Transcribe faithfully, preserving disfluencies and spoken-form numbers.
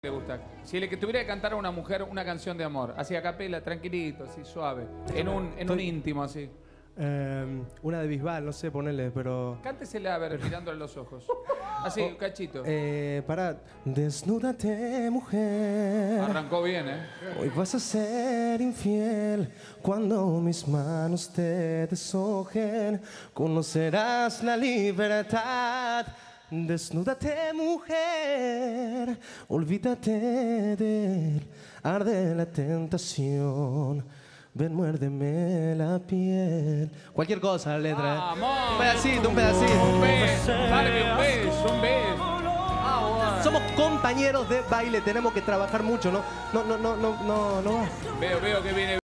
Le gusta. Si le que tuviera que cantar a una mujer una canción de amor, así a capela, tranquilito, así suave, en un, en un íntimo así. Eh, una de Bisbal, no sé, ponele, pero... Cántesela a ver, mirándole los ojos. Así, un cachito. Eh, para... Desnúdate, mujer. Arrancó bien, ¿eh? Hoy vas a ser infiel cuando mis manos te deshojen. Conocerás la libertad. Desnúdate, mujer. Olvídate de él. Arde la tentación. Ven, muérdeme la piel. Cualquier cosa, la letra. ¡Vamos! Un pedacito, un pedacito. Un beso, dale un beso, un beso. Somos compañeros de baile, tenemos que trabajar mucho, ¿no? No, no, no, no, no, no va. Veo, veo que viene.